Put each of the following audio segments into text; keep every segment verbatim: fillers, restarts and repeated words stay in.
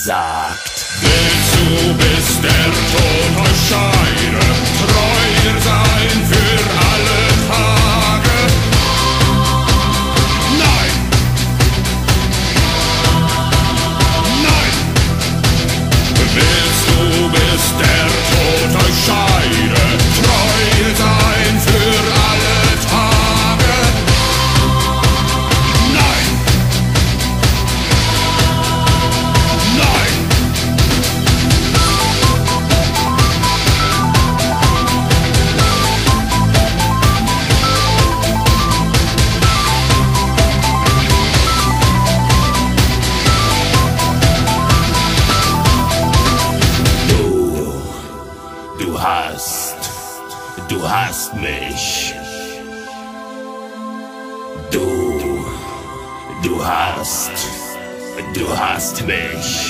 gesagt. Willst du, bis der Tod euch scheide, treu sein für alle Tage? Nein! Nein! Willst du, bis der Tod euch scheide, treu sein für alle Tage? Nein! Nein! Du hast, du hast mich. Du, du hast, du hast mich.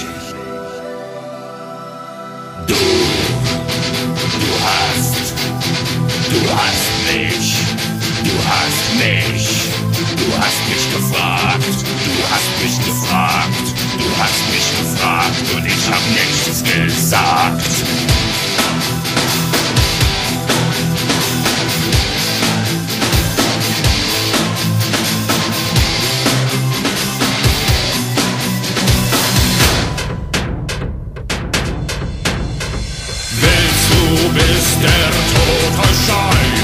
Du, du hast, du hast mich. Du hast mich. Du hast mich gefragt. Du hast mich gefragt. Du hast mich gefragt und ich hab nichts gesagt. Willst du, bis der Tod euch scheidet?